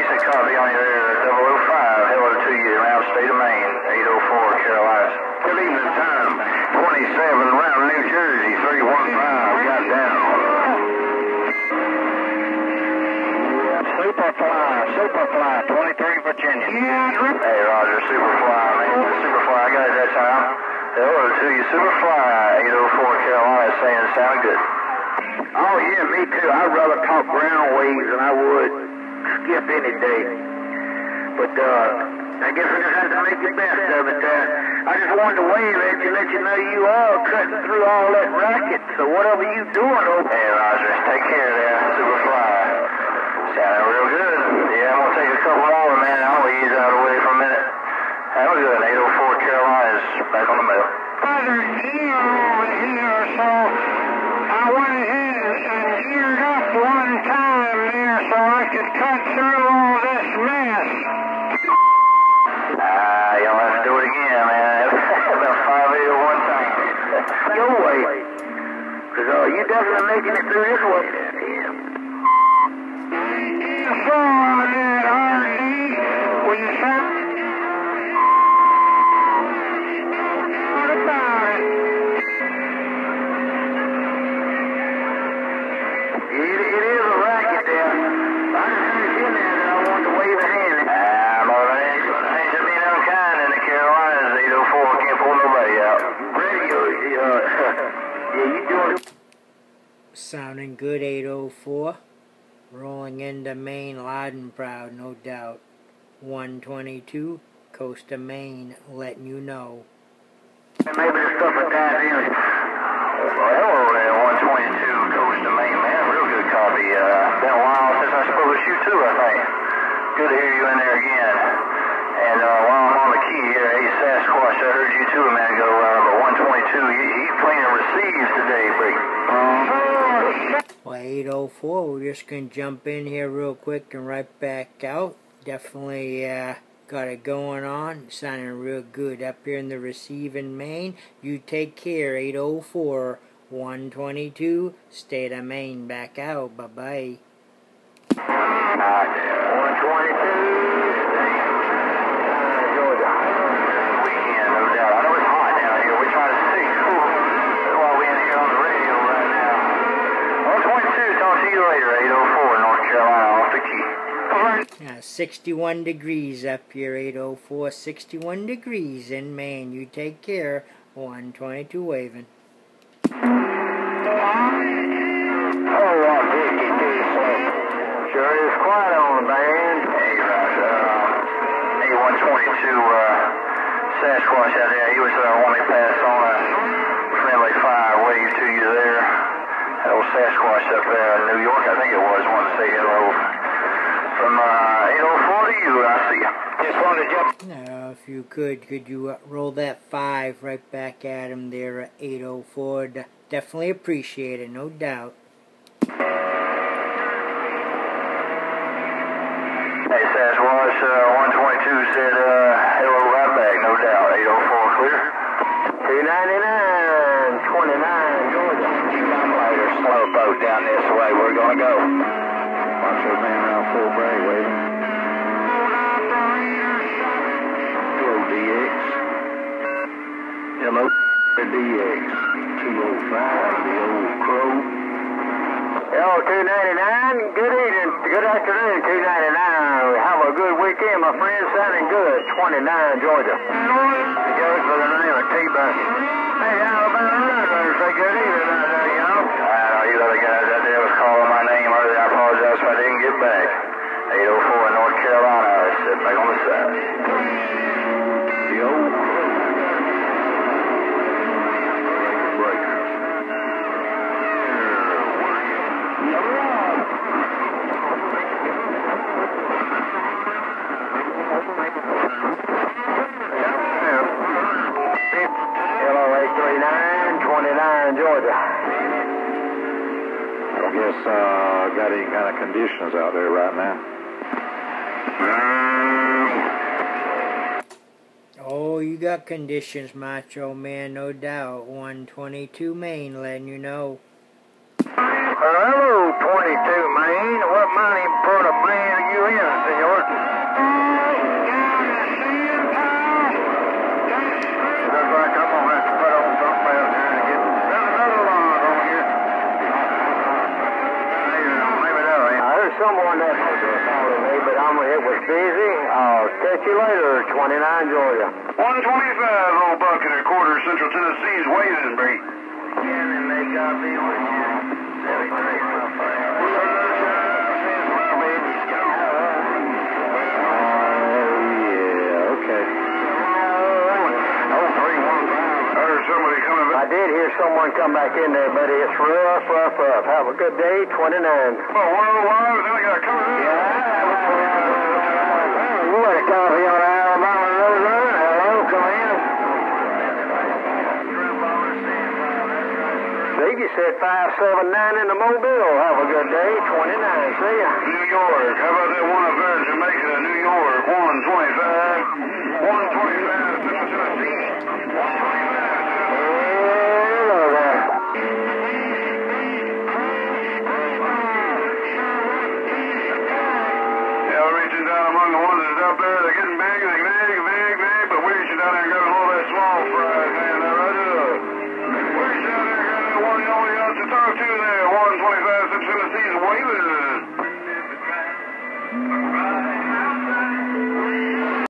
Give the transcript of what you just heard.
basic copy on your air, 005. Hello to you around state of Maine, 804 Carolinas. Good evening time, 27 around New Jersey, 315, got down. Superfly, 23 Virginia. Hey Roger, Superfly, man, Superfly, I got it that time. Hello to you, Superfly, 804 Carolina, saying sound good. Oh yeah, me too. I'd rather talk ground waves than I would skip any day. But I guess we just have to make the best of it. I just wanted to wave at you, let you know you are cutting through all that racket. So whatever you doing over there. Hey Roger, take care there, Superfly. Sounding real good. Yeah, I'm gonna take a couple hours, man. I'll ease out of the way for a minute. That was good. 804 Carolina's back on the mail. Brother, gear over here, so I went ahead and geared up one time there so I could cut through all this mess. You'll have to do it again, man. About 5 at one time. Your way. Because you're definitely making it through this way. So on that R&D, will you stop? What about it? It is a racket there. I just finished in there and I wanted to wave a hand. Things have been unkind in the Carolinas. 804 can't pull nobody out. Radio, yeah, you doing it. Sounding good, 804. Rolling into Maine loud and proud, no doubt. 122, coast of Maine, letting you know. Maybe the stuff at that is. Hello there, 122, coast of Maine, man. Real good copy. Been a while since I spoke with you too, I think. Good to hear you in there again. And while I'm on the key here, hey Sasquatch, I heard you too a minute ago, but 122, he's playing receives today, Bree. Well, 804, we're just going to jump in here real quick and right back out. Definitely got it going on. Sounding real good up here in the receiving Maine. You take care, 804, 122, state of Maine, back out. Bye-bye. 122. Weekend, no doubt. I know it's hot down here. We're trying to stay cool while we're in here on the radio right now. 122, talk to you later, 804, North Carolina, off the key. 61 degrees up here, 804, 61 degrees in Maine. You take care, 122 waving. Sure is quiet on the band. Hey, Roger. Hey, 122, Sasquatch out there. He was wanting to pass on a friendly fire wave to you there. That old Sasquatch up there in New York, I think it was, wanted to say hello. From 804 to you, I see you. Just wanted to jump. Now, if you could you roll that 5 right back at him there at 804? Definitely appreciate it, no doubt. Hey, Sasquatch, 122 said hello right back, no doubt. 804 clear. 299, 29, Georgia. Keep on later, slow boat down this way. We're going to go. Watch those man around full break, waiting. Hello, DX. Hello, DX. 205, the old crow. Hello, 299. Good evening. Good afternoon, 299. Have a good weekend, my friend. Sounding good. 29, Georgia. It goes by the name of T-Bucket. Hey, how about that? Say good evening out there, you know. I know you other guys out there was calling my name earlier. I apologize if I didn't get back. 804 North Carolina. I sit back on the side. The old Georgia. I guess got any kind of conditions out there right now? Oh, you got conditions, Macho Man, no doubt. 122 Maine, letting you know. Hello, 22 Maine. What mighty part of Maine are you in, senor? It was busy. I'll catch you later, 29 Georgia. 125, old bucket at quarter, Central Tennessee's waiting, Bree. And then they got me with you. I did hear someone come back in there, buddy. It's rough. Have a good day, 29. Well, 105, then I got coming in. You had a coffee on Alabama Road Run. Hello, come in. Ziggy said 579 in the Mobile. Have a good day, 29. See ya. New York. How about that one up there in Jamaica, New York? 125. 125, Central Tennessee. 125. Down among the ones that's up there, they're getting big, but we're reaching down there and got a little bit small fry, man. Now, right up. We're reaching down there and got that one you only got to talk to there. 125 Central Tennessee's waving.